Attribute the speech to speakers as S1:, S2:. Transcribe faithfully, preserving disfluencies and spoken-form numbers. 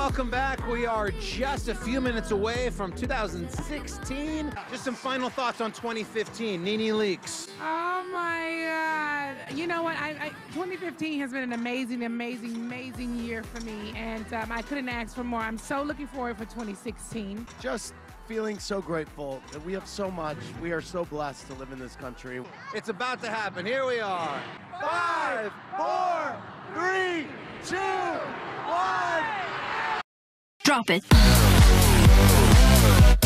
S1: welcome back. We are just a few minutes away from two thousand sixteen. Just some final thoughts on twenty fifteen. Nene Leakes.
S2: Oh my God. You know what? I, I, twenty fifteen has been an amazing, amazing, amazing year for me, and um, I couldn't ask for more. I'm so looking forward for twenty sixteen.
S3: Just feeling so grateful that we have so much. We are so blessed to live in this country.
S1: It's about to happen. Here we are.
S3: Five, four, three, two, one.
S4: Drop it.